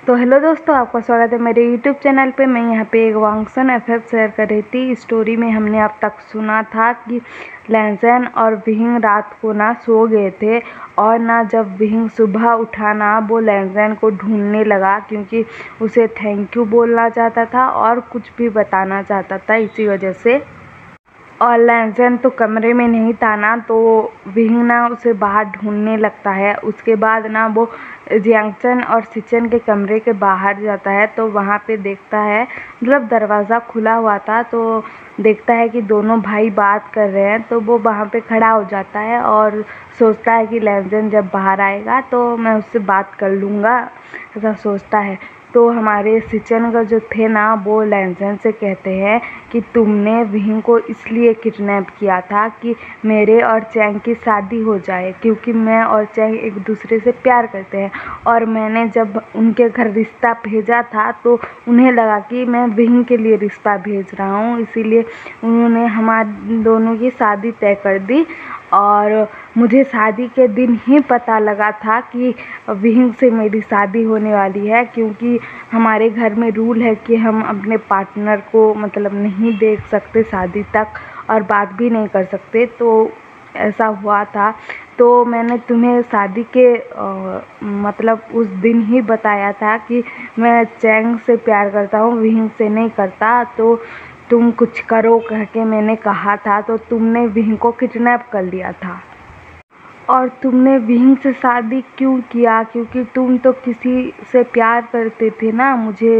तो हेलो दोस्तों, आपका स्वागत है मेरे यूट्यूब चैनल पे। मैं यहाँ पे एक वांगसन एफएफ शेयर कर रही थी। स्टोरी में हमने अब तक सुना था कि लैंसन और विहिंग रात को ना सो गए थे और ना जब विहिंग सुबह उठा ना वो लैंसन को ढूंढने लगा, क्योंकि उसे थैंक यू बोलना चाहता था और कुछ भी बताना चाहता था इसी वजह से। और लैंसन तो कमरे में नहीं था ना, तो विहिंग ना उसे बाहर ढूंढने लगता है। उसके बाद ना वो जियांगचन और सिचन के कमरे के बाहर जाता है, तो वहाँ पे देखता है, मतलब दरवाज़ा खुला हुआ था, तो देखता है कि दोनों भाई बात कर रहे हैं। तो वो वहाँ पे खड़ा हो जाता है और सोचता है कि लैंसन जब बाहर आएगा तो मैं उससे बात कर लूँगा, ऐसा सोचता है। तो हमारे सिचन का जो थे ना, वो लैंसन से कहते हैं कि तुमने विहिंग को इसलिए किडनैप किया था कि मेरे और चैंग की शादी हो जाए, क्योंकि मैं और चैंग एक दूसरे से प्यार करते हैं। और मैंने जब उनके घर रिश्ता भेजा था तो उन्हें लगा कि मैं विहिंग के लिए रिश्ता भेज रहा हूँ, इसीलिए उन्होंने हमारे दोनों की शादी तय कर दी। और मुझे शादी के दिन ही पता लगा था कि विहिंग से मेरी शादी होने वाली है, क्योंकि हमारे घर में रूल है कि हम अपने पार्टनर को मतलब नहीं देख सकते शादी तक और बात भी नहीं कर सकते। तो ऐसा हुआ था। तो मैंने तुम्हें शादी के मतलब उस दिन ही बताया था कि मैं चैंग से प्यार करता हूँ, विहिंग से नहीं करता, तो तुम कुछ करो कह के मैंने कहा था। तो तुमने विहिंग को किडनैप कर लिया था और तुमने विहिंग से शादी क्यों किया? क्योंकि तुम तो किसी से प्यार करते थे ना, मुझे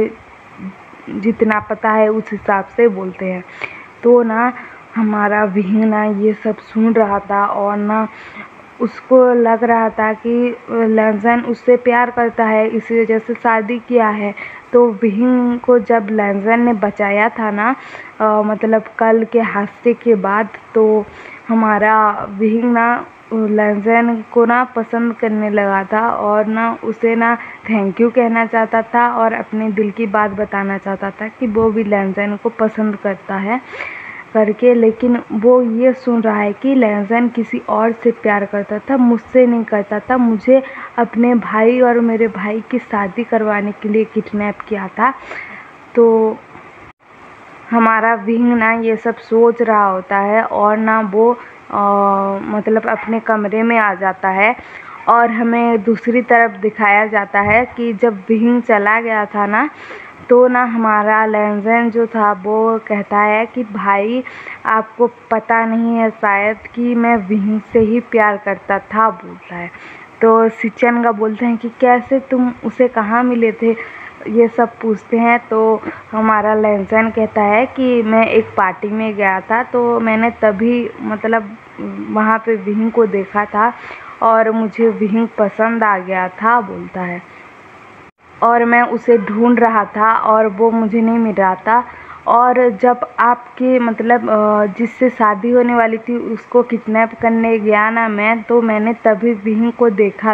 जितना पता है उस हिसाब से बोलते हैं। तो ना हमारा विहिंग ना ये सब सुन रहा था और ना उसको लग रहा था कि लैंसन उससे प्यार करता है, इसी वजह से शादी किया है। तो विहिंग को जब लैंसन ने बचाया था ना, मतलब कल के हादसे के बाद, तो हमारा विहिंग ना लैंसन को ना पसंद करने लगा था और ना उसे ना थैंक यू कहना चाहता था और अपने दिल की बात बताना चाहता था कि वो भी लैंसन को पसंद करता है करके। लेकिन वो ये सुन रहा है कि लैंसन किसी और से प्यार करता था, मुझसे नहीं करता था। मुझे अपने भाई और मेरे भाई की शादी करवाने के लिए किडनैप किया था। तो हमारा विहिंग ना ये सब सोच रहा होता है और ना वो मतलब अपने कमरे में आ जाता है। और हमें दूसरी तरफ दिखाया जाता है कि जब विहिंग चला गया था ना, तो ना हमारा लैंसन जो था वो कहता है कि भाई आपको पता नहीं है शायद कि मैं विहिंग से ही प्यार करता था, बोलता है। तो सिचन का बोलते हैं कि कैसे, तुम उसे कहाँ मिले थे, ये सब पूछते हैं। तो हमारा लैंसन कहता है कि मैं एक पार्टी में गया था, तो मैंने तभी मतलब वहाँ पे विहिंग को देखा था और मुझे विहिंग पसंद आ गया था, बोलता है। और मैं उसे ढूंढ रहा था और वो मुझे नहीं मिल रहा था। और जब आपके मतलब जिससे शादी होने वाली थी उसको किडनैप करने गया ना मैं, तो मैंने तभी विहिंग को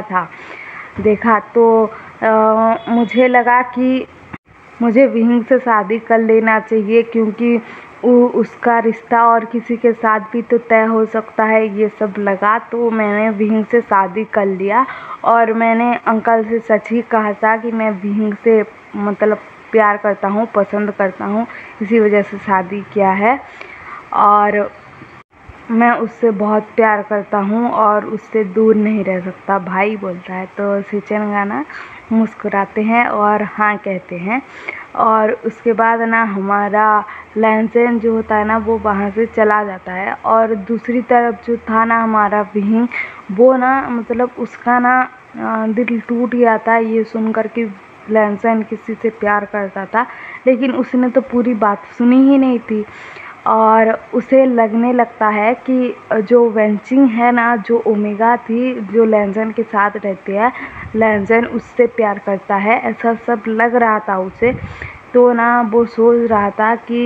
देखा तो मुझे लगा कि मुझे विहिंग से शादी कर लेना चाहिए, क्योंकि उसका रिश्ता और किसी के साथ भी तो तय हो सकता है, ये सब लगा। तो मैंने विहिंग से शादी कर लिया और मैंने अंकल से सच ही कहा था कि मैं विहिंग से मतलब प्यार करता हूँ, पसंद करता हूँ, इसी वजह से शादी किया है और मैं उससे बहुत प्यार करता हूँ और उससे दूर नहीं रह सकता भाई, बोलता है। तो सिचन गाना मुस्कुराते हैं और हाँ कहते हैं। और उसके बाद ना हमारा लैंसन जो होता है ना, वो वहाँ से चला जाता है। और दूसरी तरफ जो था ना हमारा विहिंग, वो ना मतलब उसका ना दिल टूट गया था ये सुनकर कि लैंसन किसी से प्यार करता था, लेकिन उसने तो पूरी बात सुनी ही नहीं थी। और उसे लगने लगता है कि जो वेंचिंग है ना, जो ओमेगा थी जो लैंसन के साथ रहती है, लैंसन उससे प्यार करता है, ऐसा सब लग रहा था उसे। तो ना वो सोच रहा था कि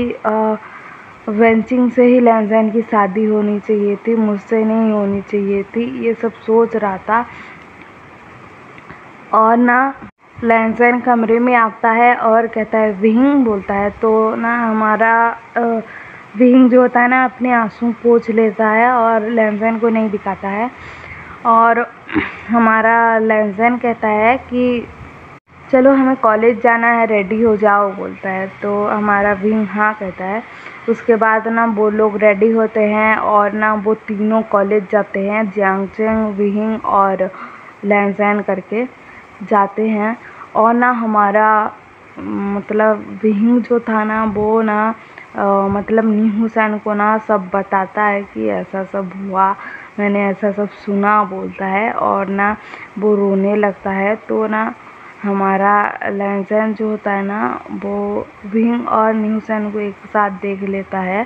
वेंचिंग से ही लैंसन की शादी होनी चाहिए थी, मुझसे नहीं होनी चाहिए थी, ये सब सोच रहा था। और ना लैंसन कमरे में आता है और कहता है विहिंग, बोलता है। तो ना हमारा विहिंग जो होता है ना अपने आंसू पोंछ लेता है और लैंसन को नहीं दिखाता है। और हमारा लैंसन कहता है कि चलो हमें कॉलेज जाना है, रेडी हो जाओ बोलता है। तो हमारा विंग हाँ कहता है। उसके बाद ना वो लोग रेडी होते हैं और ना वो तीनों कॉलेज जाते हैं, जियांगचेंग, विहिंग और लैनज़ेन करके जाते हैं। और ना हमारा मतलब विहिंग जो था ना वो ना मतलब न्यूसन को ना सब बताता है कि ऐसा सब हुआ, मैंने ऐसा सब सुना बोलता है। और ना वो रोने लगता है। तो ना हमारा लैनज़ेन जो होता है ना वो विहिंग और न्यूसन को एक साथ देख लेता है।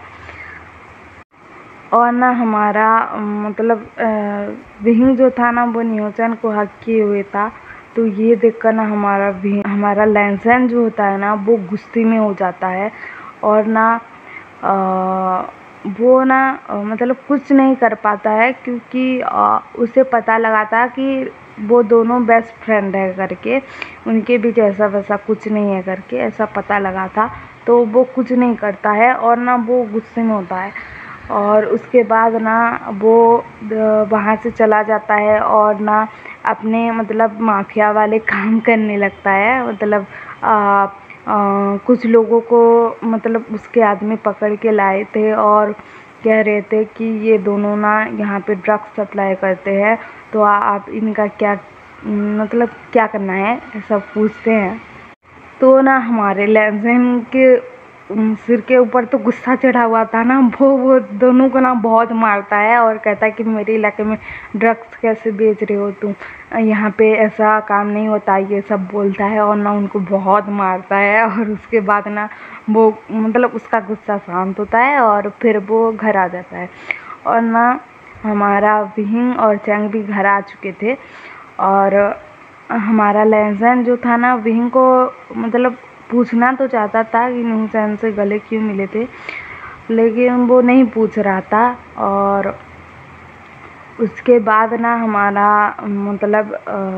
और ना हमारा मतलब विहिंग जो था ना वो न्यूसन को हक किए हुए था। तो ये देखकर ना हमारा लैनज़ेन जो होता है ना वो गुस्से में हो जाता है। और ना वो ना मतलब कुछ नहीं कर पाता है, क्योंकि उसे पता लगा था कि वो दोनों बेस्ट फ्रेंड है करके, उनके बीच ऐसा वैसा कुछ नहीं है करके ऐसा पता लगा था। तो वो कुछ नहीं करता है और ना वो गुस्से में होता है। और उसके बाद ना वो वहाँ से चला जाता है और ना अपने मतलब माफिया वाले काम करने लगता है। मतलब कुछ लोगों को मतलब उसके आदमी पकड़ के लाए थे और कह रहे थे कि ये दोनों ना यहाँ पे ड्रग्स सप्लाई करते हैं, तो आप इनका क्या मतलब क्या करना है, ऐसा पूछते हैं। तो ना हमारे लैनज़ेन के सिर के ऊपर तो गुस्सा चढ़ा हुआ था ना, वो दोनों को ना बहुत मारता है और कहता है कि मेरे इलाके में ड्रग्स कैसे बेच रहे हो तुम, यहाँ पे ऐसा काम नहीं होता, ये सब बोलता है। और ना उनको बहुत मारता है। और उसके बाद ना वो मतलब उसका गुस्सा शांत होता है और फिर वो घर आ जाता है। और ना हमारा विहिंग और चैंग भी घर आ चुके थे। और हमारा लैनज़ेन जो था ना विहिंग को मतलब पूछना तो चाहता था कि न्यूसन से गले क्यों मिले थे, लेकिन वो नहीं पूछ रहा था। और उसके बाद ना हमारा मतलब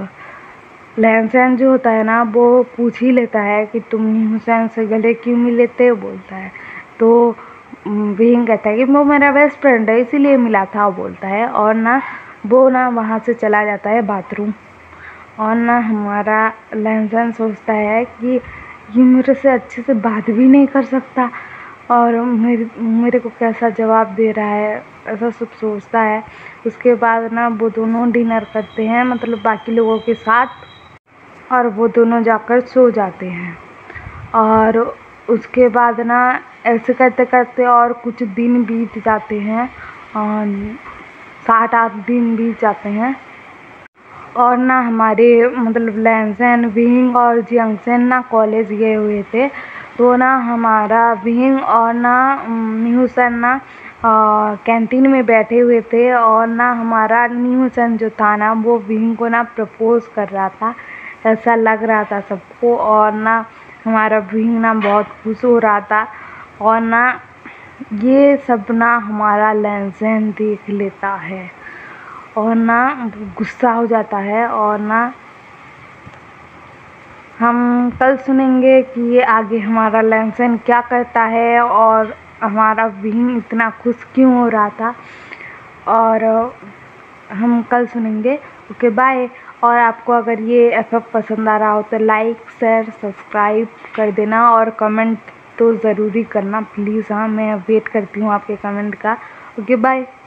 लैनज़ेन जो होता है ना वो पूछ ही लेता है कि तुम न्यूसन से गले क्यों मिले थे बोलता है। तो विहिंग कहता है कि वो मेरा बेस्ट फ्रेंड है इसीलिए मिला था बोलता है। और ना वो ना वहाँ से चला जाता है बाथरूम। और ना हमारा लैनज़ेन सोचता है कि ये मेरे से अच्छे से बात भी नहीं कर सकता और मेरे को कैसा जवाब दे रहा है, ऐसा सब सोचता है। उसके बाद ना वो दोनों डिनर करते हैं मतलब बाकी लोगों के साथ, और वो दोनों जाकर सो जाते हैं। और उसके बाद ना ऐसे करते करते और कुछ दिन बीत जाते हैं और 7-8 दिन बीत जाते हैं। और ना हमारे मतलब लैनज़ेन, विहिंग और जियांगचेन ना कॉलेज गए हुए थे। तो ना हमारा विहिंग और ना न्यूसन ना कैंटीन में बैठे हुए थे। और ना हमारा न्यूसन जो था ना वो विहिंग को ना प्रपोज कर रहा था, ऐसा लग रहा था सबको। और ना हमारा विहिंग ना बहुत खुश हो रहा था। और ना ये सब ना हमारा लैनज़ेन देख लेता है और ना गुस्सा हो जाता है। और ना हम कल सुनेंगे कि ये आगे हमारा लैनज़ेन क्या करता है और हमारा विहिंग इतना खुश क्यों हो रहा था, और हम कल सुनेंगे। Okay bye. और आपको अगर ये एफएफ पसंद आ रहा हो तो लाइक, शेयर, सब्सक्राइब कर देना और कमेंट तो ज़रूरी करना प्लीज़। हाँ, मैं वेट करती हूँ आपके कमेंट का। Okay bye.